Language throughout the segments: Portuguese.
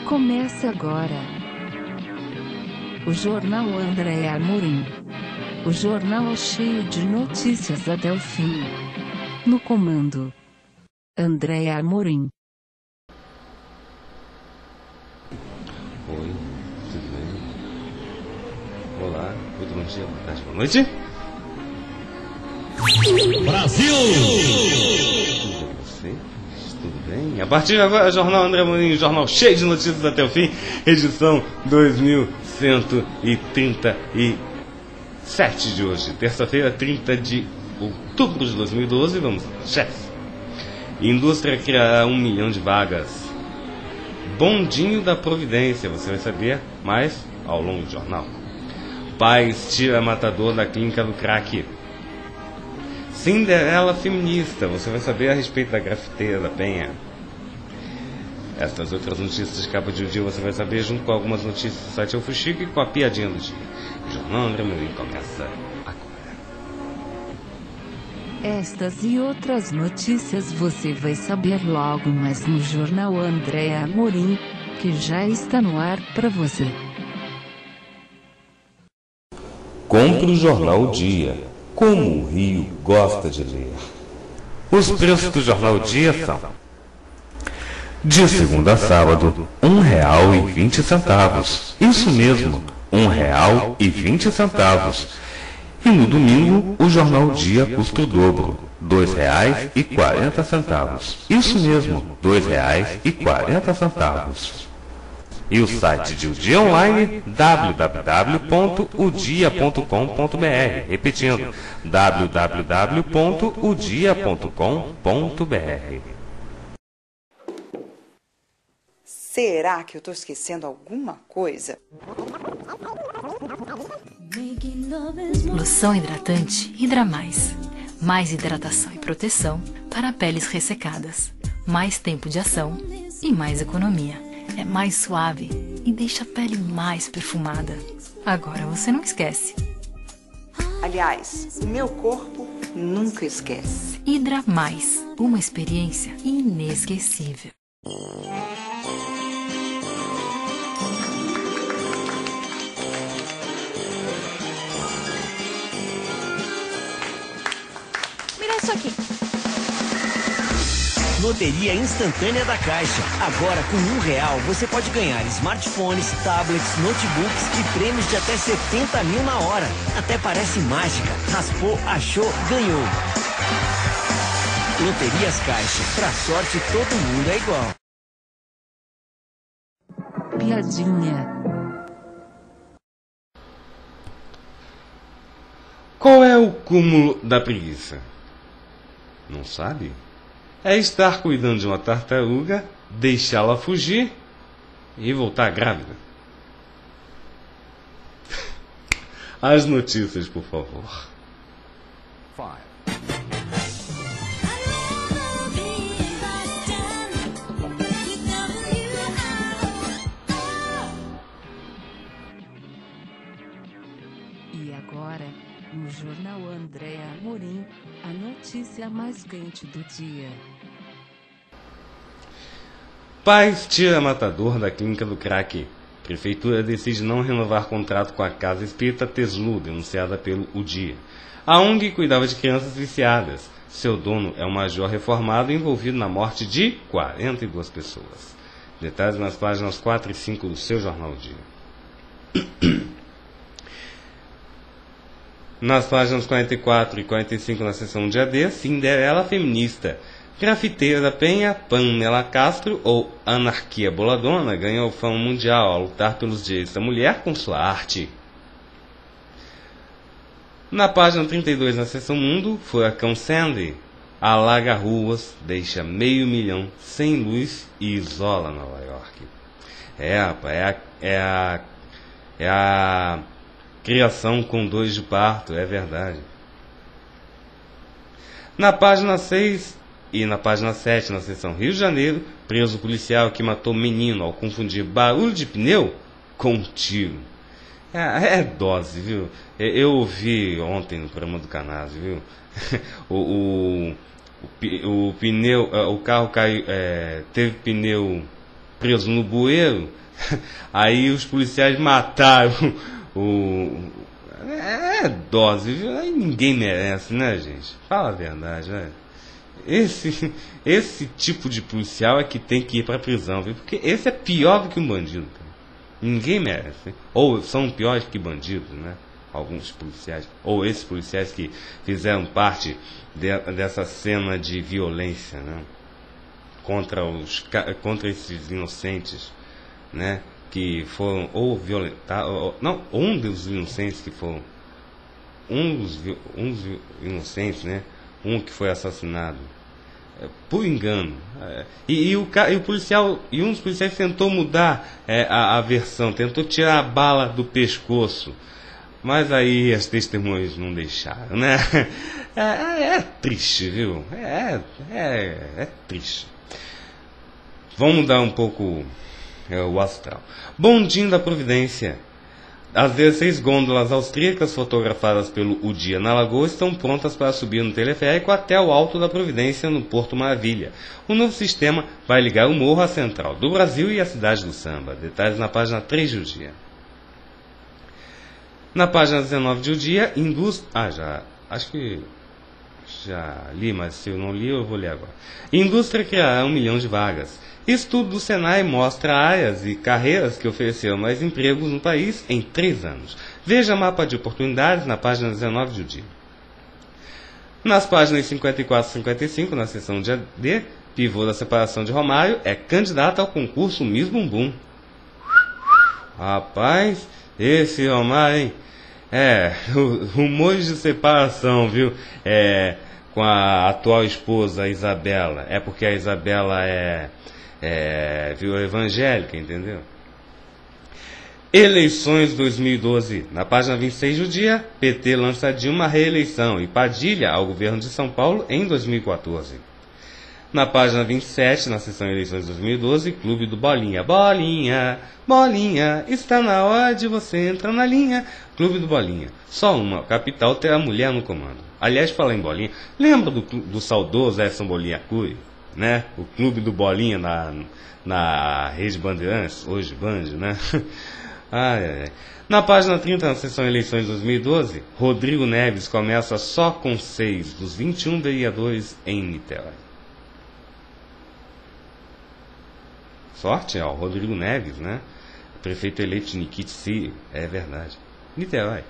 Começa agora o Jornal André Amorim. O jornal cheio de notícias até o fim. No comando, André Amorim. Oi, tudo bem? Olá, muito bom dia, boa tarde, boa noite. Brasil! Tudo bem com você? Tudo bem? A partir de agora, Jornal André Amorim, jornal cheio de notícias até o fim, edição 2137 de hoje, terça-feira, 30 de outubro de 2012. Vamos lá, chefe. Indústria criará 1 milhão de vagas. Bondinho da Providência, você vai saber mais ao longo do jornal. Pais tira matador da clínica do crack. Cinderela feminista, você vai saber a respeito da grafiteira da Penha. Estas outras notícias de capa de um dia você vai saber junto com algumas notícias do site Eu Fui Chico e com a piadinha do dia. O Jornal André Amorim começa agora. Estas e outras notícias você vai saber logo mais no Jornal André Amorim, que já está no ar para você. Compre o Jornal Dia. Como o Rio gosta de ler. Os preços do Jornal Dia são: de segunda a sábado, R$1,20. Isso mesmo, R$1,20. E no domingo, o Jornal Dia custa o dobro, R$2,40. Isso mesmo, R$2,40. E o site de O Dia Online, www.odia.com.br. Repetindo, www.odia.com.br. Será que eu estou esquecendo alguma coisa? Loção hidratante Hidra Mais. Mais hidratação e proteção para peles ressecadas. Mais tempo de ação e mais economia. É mais suave e deixa a pele mais perfumada. Agora você não esquece. Aliás, o meu corpo nunca esquece. Hidra Mais, uma experiência inesquecível. Mira isso aqui. Loteria instantânea da Caixa. Agora, com R$1 você pode ganhar smartphones, tablets, notebooks e prêmios de até 70 mil na hora. Até parece mágica. Raspou, achou, ganhou. Loterias Caixa. Pra sorte, todo mundo é igual. Piadinha. Qual é o cúmulo da preguiça? Não sabe? É estar cuidando de uma tartaruga, deixá-la fugir e voltar grávida. As notícias, por favor. E agora, no Jornal André Amorim, a notícia mais quente do dia. Pais tira matador da clínica do crack. Prefeitura decide não renovar contrato com a Casa Espírita Teslu, denunciada pelo O Dia. A ONG cuidava de crianças viciadas. Seu dono é um major reformado envolvido na morte de 42 pessoas. Detalhes nas páginas 4 e 5 do seu Jornal Dia. Nas páginas 44 e 45 na seção Dia D, Cinderela feminista. Grafiteira da Penha, Pamela Castro ou Anarquia Boladona ganhou fama mundial ao lutar pelos direitos da mulher com sua arte. Na página 32 na seção Mundo, Furacão Sandy alaga ruas, deixa 500 mil sem luz e isola Nova York. É a criação com dores de parto, é verdade. Na página 6 e na página 7, na seção Rio de Janeiro, preso policial que matou menino ao confundir barulho de pneu com tiro. É dose, viu? Eu ouvi ontem no programa do Canazzo, viu? O pneu, o carro caiu, teve pneu preso no bueiro, aí os policiais mataram dose, viu? Aí ninguém merece, né, gente? Fala a verdade, né? Esse tipo de policial é que tem que ir pra prisão, viu? Porque esse é pior do que um bandido, cara. Ninguém merece. Ou são piores que bandidos, né? Alguns policiais. Ou esses policiais que fizeram parte dessa cena de violência, né? Contra esses inocentes, né? Que foram ou violentados. Não, um dos inocentes que foram. Um dos inocentes, né? Um que foi assassinado por engano. E um dos policiais tentou mudar a versão, tentou tirar a bala do pescoço. Mas aí as testemunhas não deixaram, né? É triste, viu? É triste. Vamos mudar um pouco o astral. Bondinho da Providência. As 16 gôndolas austríacas fotografadas pelo O Dia na Lagoa estão prontas para subir no teleférico até o Alto da Providência, no Porto Maravilha. O novo sistema vai ligar o morro à central do Brasil e à cidade do samba. Detalhes na página 3 de O Dia. Na página 19 de O Dia, acho que já li, mas se eu não li, eu vou ler agora. Indústria criará 1 milhão de vagas. Estudo do Senai mostra áreas e carreiras que ofereceram mais empregos no país em 3 anos. Veja mapa de oportunidades na página 19 de O Dia. Nas páginas 54 e 55, na seção de AD, pivô da separação de Romário é candidato ao concurso Miss Bumbum. Rapaz, esse Romário, hein? Rumores de separação, viu? Com a atual esposa, Isabela. É porque a Isabela viu, evangélica, entendeu? Eleições 2012. Na página 26 do Dia, PT lança Dilma reeleição e Padilha ao governo de São Paulo em 2014. Na página 27, na seção Eleições 2012, Clube do Bolinha. Bolinha, bolinha, está na hora de você entrar na linha. Clube do Bolinha. Só uma capital terá mulher no comando. Aliás, falar em Bolinha, lembra do saudoso Edson Bolinha Cury? Né? O Clube do Bolinha na Rede Bandeirantes, hoje Band, né? Na página 30, na seção Eleições 2012, Rodrigo Neves começa só com 6 dos 21 vereadores em Niterói. Sorte, Rodrigo Neves, né? Prefeito eleito de Niquitici, é verdade. Niterói,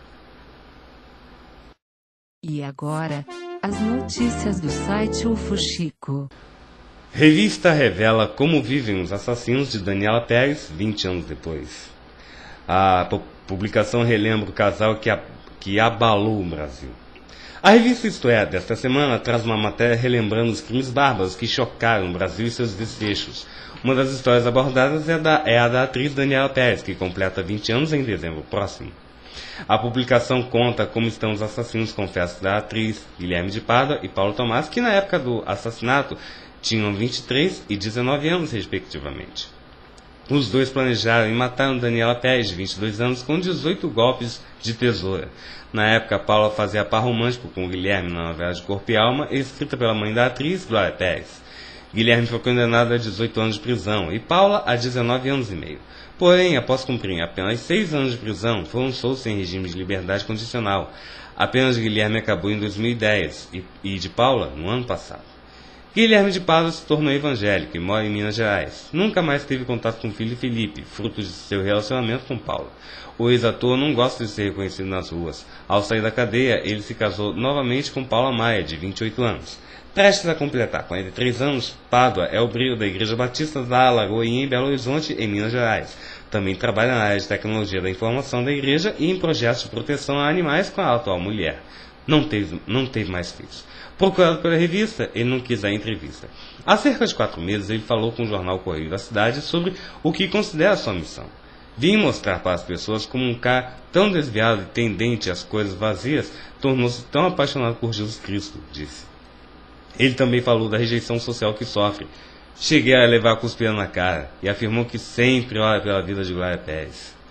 E agora, as notícias do site UFO Chico. Revista revela como vivem os assassinos de Daniela Pérez 20 anos depois. A publicação relembra o casal que abalou o Brasil. A revista Isto É, desta semana, traz uma matéria relembrando os crimes bárbaros que chocaram o Brasil e seus desfechos. Uma das histórias abordadas é a da atriz Daniela Pérez, que completa 20 anos em dezembro próximo. A publicação conta como estão os assassinos confessos da atriz Guilherme de Pádua e Paulo Tomás, que na época do assassinato tinham 23 e 19 anos, respectivamente. Os dois planejaram e mataram Daniela Pérez, de 22 anos, com 18 golpes de tesoura. Na época, Paula fazia par romântico com Guilherme na novela de Corpo e Alma, escrita pela mãe da atriz, Glória Pérez. Guilherme foi condenado a 18 anos de prisão e Paula a 19 anos e meio. Porém, após cumprir apenas 6 anos de prisão, foram soltos em regime de liberdade condicional. A pena de Guilherme acabou em 2010 e de Paula no ano passado. Guilherme de Pádua se tornou evangélico e mora em Minas Gerais. Nunca mais teve contato com o filho Felipe, fruto de seu relacionamento com Paula. O ex-ator não gosta de ser reconhecido nas ruas. Ao sair da cadeia, ele se casou novamente com Paula Maia, de 28 anos. Prestes a completar 43 anos, Pádua é obreiro da Igreja Batista da Alagoinha em Belo Horizonte, em Minas Gerais. Também trabalha na área de tecnologia da informação da igreja e em projetos de proteção a animais com a atual mulher. Não teve mais filhos. Procurado pela revista, ele não quis dar entrevista. Há cerca de 4 meses, ele falou com o jornal Correio da Cidade sobre o que considera sua missão. Vim mostrar para as pessoas como um cara tão desviado e tendente às coisas vazias tornou-se tão apaixonado por Jesus Cristo, disse. Ele também falou da rejeição social que sofre. Cheguei a levar a cuspida na cara e afirmou que sempre ora pela vida de Glória Pérez.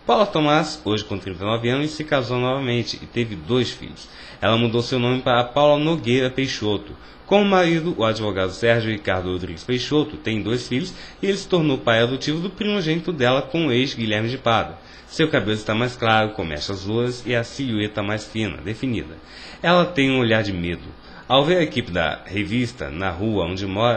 Paula Tomás, hoje com 39 anos, se casou novamente e teve 2 filhos. Ela mudou seu nome para Paula Nogueira Peixoto. Com o marido, o advogado Sérgio Ricardo Rodrigues Peixoto, tem 2 filhos e ele se tornou pai adotivo do primogênito dela com o ex Guilherme de Pádua. Seu cabelo está mais claro, com mechas loiras e a silhueta mais fina, definida. Ela tem um olhar de medo. Ao ver a equipe da revista na rua onde mora,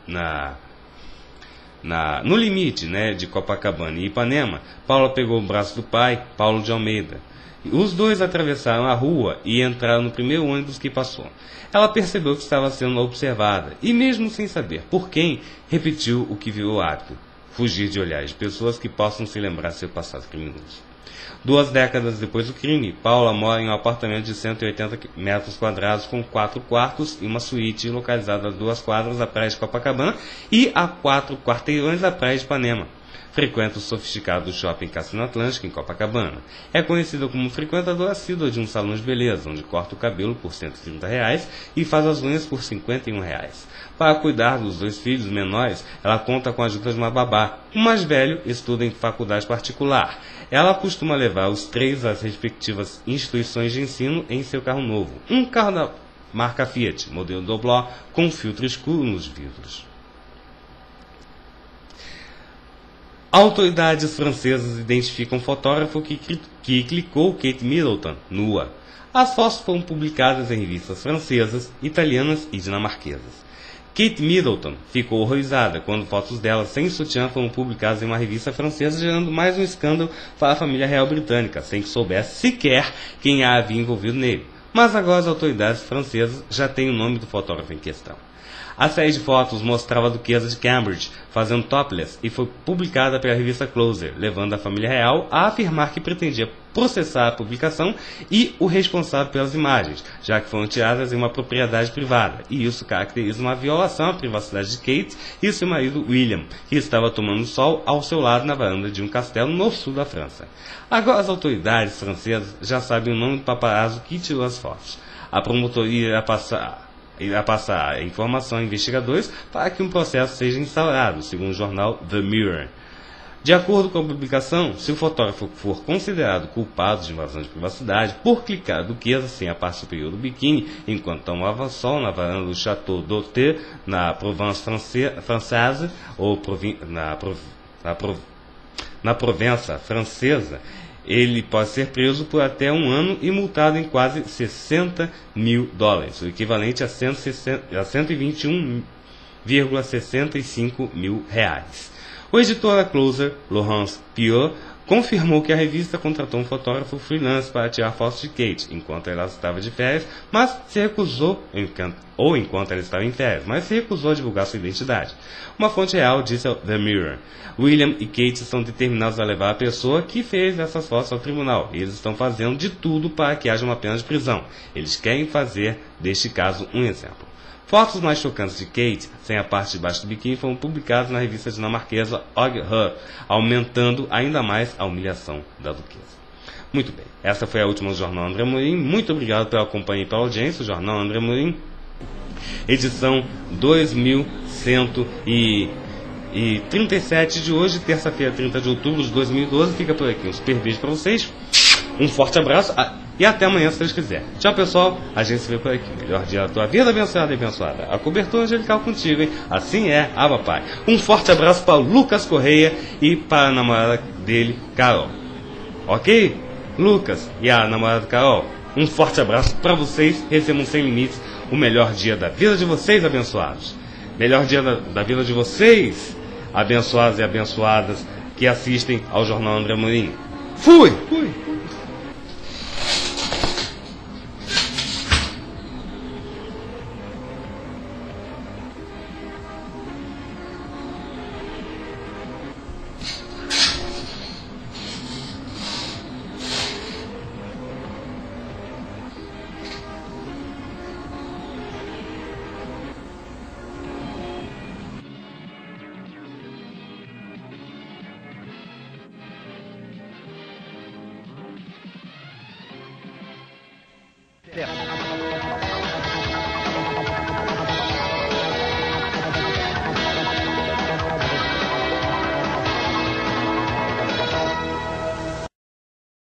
no limite, de Copacabana e Ipanema, Paula pegou o braço do pai, Paulo de Almeida. Os dois atravessaram a rua e entraram no primeiro ônibus que passou. Ela percebeu que estava sendo observada e, mesmo sem saber por quem, repetiu o que virou hábito: fugir de olhares de pessoas que possam se lembrar de seu passado criminoso. 2 décadas depois do crime, Paula mora em um apartamento de 180 metros quadrados com 4 quartos e uma suíte localizada a 2 quadras da praia de Copacabana e a 4 quarteirões da praia de Ipanema. Frequenta o sofisticado shopping Cassino Atlântico em Copacabana. É conhecida como frequentadora assídua de um salão de beleza, onde corta o cabelo por R$ 130 e faz as unhas por R$ 51. Para cuidar dos 2 filhos menores, ela conta com a ajuda de uma babá. O mais velho estuda em faculdade particular. Ela costuma levar os 3 às respectivas instituições de ensino em seu carro novo. Um carro da marca Fiat, modelo Dobló, com filtro escuro nos vidros. Autoridades francesas identificam um fotógrafo que clicou Kate Middleton nua. As fotos foram publicadas em revistas francesas, italianas e dinamarquesas. Kate Middleton ficou horrorizada quando fotos dela sem sutiã foram publicadas em uma revista francesa, gerando mais um escândalo para a família real britânica, sem que soubesse sequer quem a havia envolvido nele. Mas agora as autoridades francesas já têm o nome do fotógrafo em questão. A série de fotos mostrava a duquesa de Cambridge fazendo topless e foi publicada pela revista Closer, levando a família real a afirmar que pretendia processar a publicação e o responsável pelas imagens, já que foram tiradas em uma propriedade privada, e isso caracteriza uma violação à privacidade de Kate e seu marido William, que estava tomando sol ao seu lado na varanda de um castelo no sul da França. Agora as autoridades francesas já sabem o nome do paparazzo que tirou as fotos. A promotoria irá passar a informação a investigadores para que um processo seja instaurado, segundo o jornal The Mirror. De acordo com a publicação, se o fotógrafo for considerado culpado de invasão de privacidade por clicar a duquesa sem a parte superior do biquíni enquanto tomava sol na varanda do Château d'Hôtel, na Provence Française, ou na Provença Francesa, ele pode ser preso por até 1 ano e multado em quase $60 mil, o equivalente a 121,65 mil reais. O editor da Closer, Laurence Piot, confirmou que a revista contratou um fotógrafo freelance para tirar fotos de Kate enquanto ela estava de férias, mas se recusou, enquanto ela estava em férias, mas se recusou a divulgar sua identidade. Uma fonte real disse ao The Mirror: William e Kate estão determinados a levar a pessoa que fez essas fotos ao tribunal. Eles estão fazendo de tudo para que haja uma pena de prisão. Eles querem fazer deste caso um exemplo. Fotos mais chocantes de Kate, sem a parte de baixo do biquíni, foram publicadas na revista dinamarquesa Og Her, aumentando ainda mais a humilhação da duquesa. Muito bem, essa foi a última do Jornal André Amorim. Muito obrigado pela companhia e pela audiência. O Jornal André Amorim, edição 2137 de hoje, terça-feira, 30 de outubro de 2012. Fica por aqui. Um super beijo para vocês. Um forte abraço e até amanhã, se Deus quiser. Tchau, pessoal. A gente se vê por aqui. Melhor dia da tua vida, abençoada e abençoada. A cobertura angelical contigo, hein? Assim é, Abba Pai. Um forte abraço para o Lucas Correia e para a namorada dele, Carol. Ok? Lucas e a namorada Carol, um forte abraço para vocês. Recebam sem limites o melhor dia da vida de vocês, abençoados. Melhor dia da vida de vocês, abençoados e abençoadas que assistem ao Jornal André Amorim. Fui! Terra.